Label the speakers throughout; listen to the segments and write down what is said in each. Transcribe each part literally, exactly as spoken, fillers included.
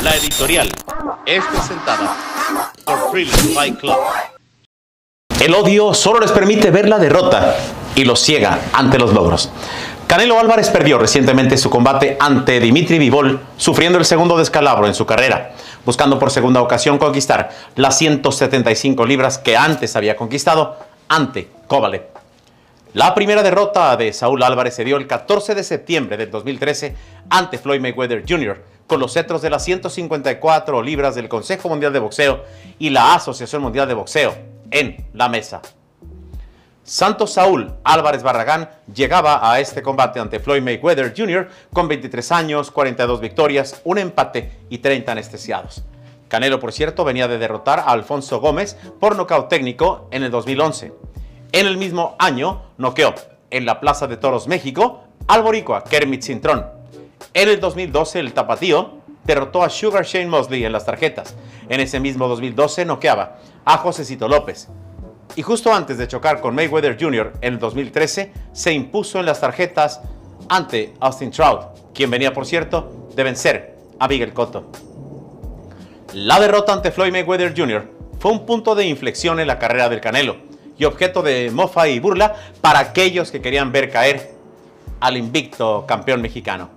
Speaker 1: La editorial es presentada por Thrilling Fight Club. El odio solo les permite ver la derrota y los ciega ante los logros. Canelo Álvarez perdió recientemente su combate ante Dimitri Bivol, sufriendo el segundo descalabro en su carrera, buscando por segunda ocasión conquistar las ciento setenta y cinco libras que antes había conquistado ante Kovalev. La primera derrota de Saúl Álvarez se dio el catorce de septiembre del dos mil trece ante Floyd Mayweather junior con los cetros de las ciento cincuenta y cuatro libras del Consejo Mundial de Boxeo y la Asociación Mundial de Boxeo en la mesa. Santos Saúl Álvarez Barragán llegaba a este combate ante Floyd Mayweather junior con veintitrés años, cuarenta y dos victorias, un empate y treinta anestesiados. Canelo, por cierto, venía de derrotar a Alfonso Gómez por nocaut técnico en el dos mil once. En el mismo año, noqueó en la Plaza de Toros, México, al boricua Kermit Cintrón. En el dos mil doce, el tapatío derrotó a Sugar Shane Mosley en las tarjetas. En ese mismo dos mil doce, noqueaba a Josecito López. Y justo antes de chocar con Mayweather junior en el dos mil trece, se impuso en las tarjetas ante Austin Trout, quien venía, por cierto, de vencer a Miguel Cotto. La derrota ante Floyd Mayweather junior fue un punto de inflexión en la carrera del Canelo y objeto de mofa y burla para aquellos que querían ver caer al invicto campeón mexicano.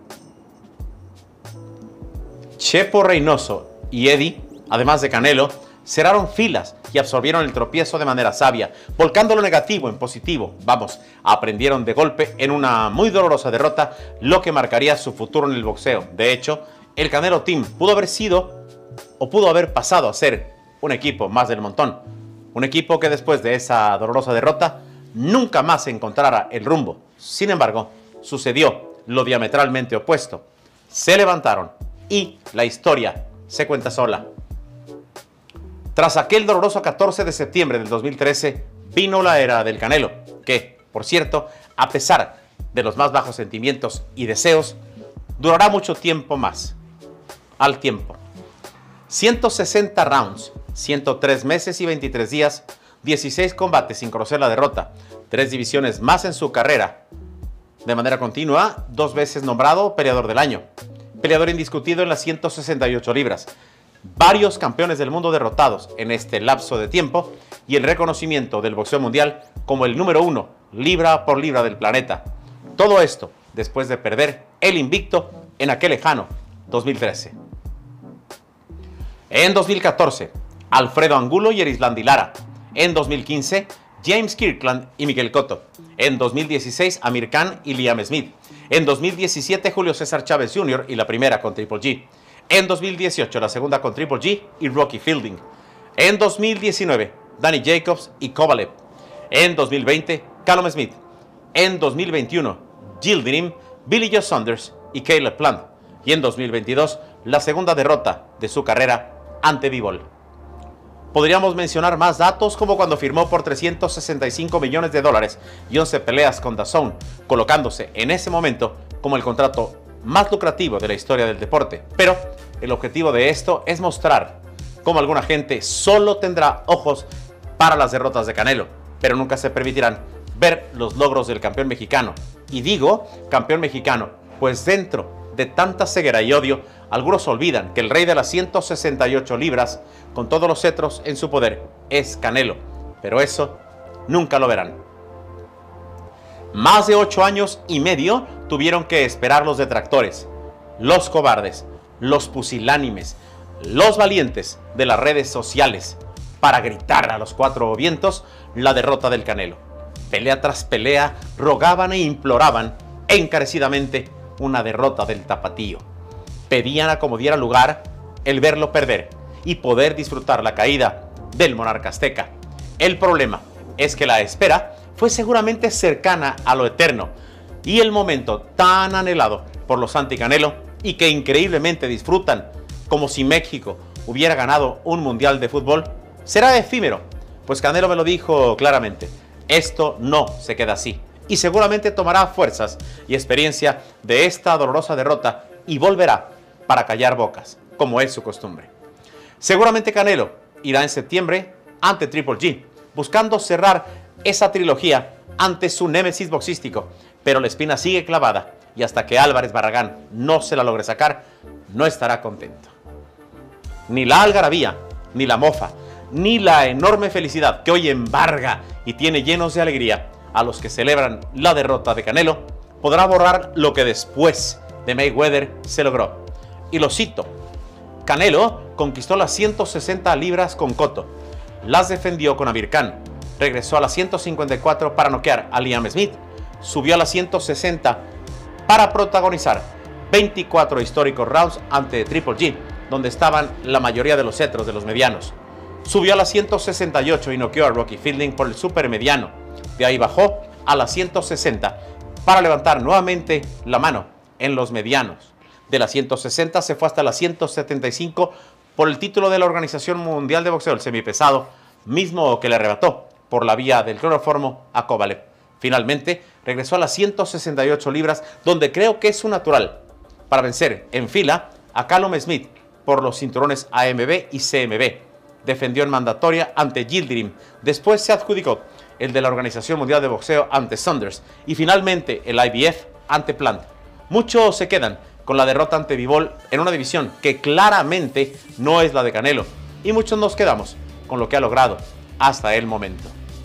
Speaker 1: Chepo Reynoso y Eddie, además de Canelo, cerraron filas y absorbieron el tropiezo de manera sabia, volcando lo negativo en positivo. Vamos, aprendieron de golpe en una muy dolorosa derrota lo que marcaría su futuro en el boxeo. De hecho, el Canelo Team pudo haber sido o pudo haber pasado a ser un equipo más del montón. Un equipo que después de esa dolorosa derrota nunca más encontrara el rumbo. Sin embargo, sucedió lo diametralmente opuesto. Se levantaron y la historia se cuenta sola. Tras aquel doloroso catorce de septiembre del dos mil trece, vino la era del Canelo, que, por cierto, a pesar de los más bajos sentimientos y deseos, durará mucho tiempo más. Al tiempo. ciento sesenta rounds, ciento tres meses y veintitrés días, dieciséis combates sin conocer la derrota, tres divisiones más en su carrera. De manera continua, dos veces nombrado peleador del año, peleador indiscutido en las ciento sesenta y ocho libras, varios campeones del mundo derrotados en este lapso de tiempo y el reconocimiento del boxeo mundial como el número uno, libra por libra del planeta. Todo esto después de perder el invicto en aquel lejano dos mil trece. En dos mil catorce, Alfredo Angulo y Erislandy Lara. En dos mil quince, James Kirkland y Miguel Cotto. En dos mil dieciséis, Amir Khan y Liam Smith. En dos mil diecisiete, Julio César Chávez junior y la primera con Triple G. En dos mil dieciocho, la segunda con Triple G y Rocky Fielding. En dos mil diecinueve, Danny Jacobs y Kovalev. En dos mil veinte, Callum Smith. En dos mil veintiuno, Jill Dinim, Billy Joe Saunders y Caleb Plant. Y en dos mil veintidós, la segunda derrota de su carrera ante Bivol. Podríamos mencionar más datos, como cuando firmó por trescientos sesenta y cinco millones de dólares y once peleas con D A Z N, colocándose en ese momento como el contrato más lucrativo de la historia del deporte. Pero el objetivo de esto es mostrar cómo alguna gente solo tendrá ojos para las derrotas de Canelo, pero nunca se permitirán ver los logros del campeón mexicano. Y digo campeón mexicano, pues dentro de tanta ceguera y odio, algunos olvidan que el rey de las ciento sesenta y ocho libras, con todos los cetros en su poder, es Canelo. Pero eso nunca lo verán. Más de ocho años y medio tuvieron que esperar los detractores, los cobardes, los pusilánimes, los valientes de las redes sociales para gritar a los cuatro vientos la derrota del Canelo. Pelea tras pelea rogaban e imploraban encarecidamente una derrota del tapatío. Pedían a como diera lugar el verlo perder y poder disfrutar la caída del monarca azteca. El problema es que la espera fue seguramente cercana a lo eterno y el momento tan anhelado por los anti-Canelo y que increíblemente disfrutan como si México hubiera ganado un mundial de fútbol será efímero, pues Canelo me lo dijo claramente: esto no se queda así y seguramente tomará fuerzas y experiencia de esta dolorosa derrota y volverá para callar bocas, como es su costumbre. Seguramente Canelo irá en septiembre ante Triple G, buscando cerrar esa trilogía ante su némesis boxístico, pero la espina sigue clavada y hasta que Álvarez Barragán no se la logre sacar, no estará contento. ni la algarabía, ni la mofa, ni la enorme felicidad que hoy embarga y tiene llenos de alegría a los que celebran la derrota de Canelo, podrá borrar lo que después de Mayweather se logró. Y lo cito: Canelo conquistó las ciento sesenta libras con Cotto, las defendió con Amir Khan, regresó a las ciento cincuenta y cuatro para noquear a Liam Smith, subió a las ciento sesenta para protagonizar veinticuatro históricos rounds ante Triple G, donde estaban la mayoría de los cetros de los medianos. Subió a las ciento sesenta y ocho y noqueó a Rocky Fielding por el super mediano. De ahí bajó a las ciento sesenta para levantar nuevamente la mano en los medianos. De las ciento sesenta se fue hasta las ciento setenta y cinco por el título de la Organización Mundial de Boxeo, el semipesado, mismo que le arrebató por la vía del cloroformo a Kovalev. Finalmente regresó a las ciento sesenta y ocho libras, donde creo que es su natural, para vencer en fila a Callum Smith por los cinturones A M B y C M B. Defendió en mandatoria ante Yildirim, después se adjudicó el de la Organización Mundial de Boxeo ante Saunders y finalmente el I B F ante Plant. Muchos se quedan con la derrota ante Bivol en una división que claramente no es la de Canelo, y muchos nos quedamos con lo que ha logrado hasta el momento.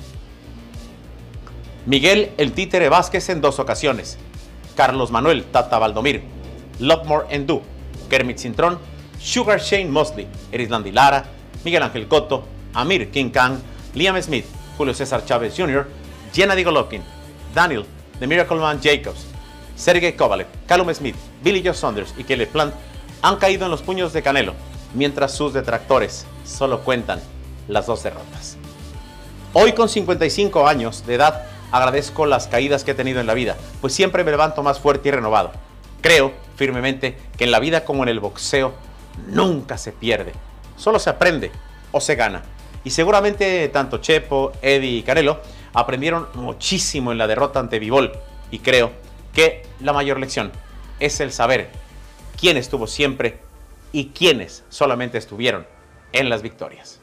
Speaker 1: Miguel el Títere Vázquez en dos ocasiones, Carlos Manuel Tata Valdomir, Lovemore Ndou, Kermit Cintrón, Sugar Shane Mosley, Erislandy Lara, Miguel Ángel Cotto, Amir King Khan, Liam Smith, Julio César Chávez junior, Gennady Golovkin, Daniel The Miracle Man Jacobs, Sergey Kovalev, Callum Smith, Billy Joe Saunders y Caleb Plant han caído en los puños de Canelo, mientras sus detractores solo cuentan las dos derrotas. Hoy, con cincuenta y cinco años de edad, agradezco las caídas que he tenido en la vida, pues siempre me levanto más fuerte y renovado. Creo firmemente que en la vida como en el boxeo nunca se pierde, solo se aprende o se gana. Y seguramente tanto Chepo, Eddie y Canelo aprendieron muchísimo en la derrota ante Bivol, y creo que la mayor lección es el saber quién estuvo siempre y quiénes solamente estuvieron en las victorias.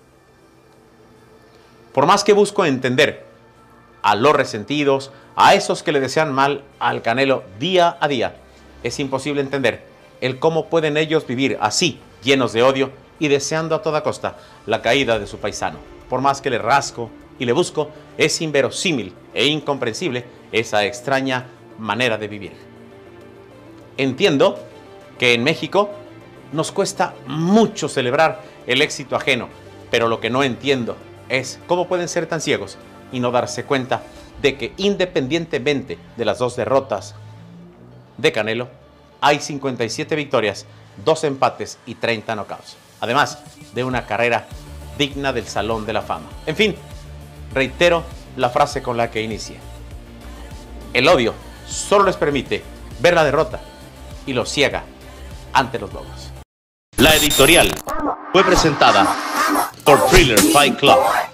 Speaker 1: Por más que busco entender a los resentidos, a esos que le desean mal al Canelo día a día, es imposible entender el cómo pueden ellos vivir así, llenos de odio y deseando a toda costa la caída de su paisano. Por más que le rasco y le busco, es inverosímil e incomprensible esa extraña manera de vivir. Entiendo que en México nos cuesta mucho celebrar el éxito ajeno, pero lo que no entiendo es cómo pueden ser tan ciegos y no darse cuenta de que independientemente de las dos derrotas de Canelo, hay cincuenta y siete victorias, dos empates y treinta knockouts, además de una carrera digna del Salón de la Fama. En fin, reitero la frase con la que inicié: el odio solo les permite ver la derrota y los ciega ante los logros. La editorial fue presentada por Thriller Fight Club.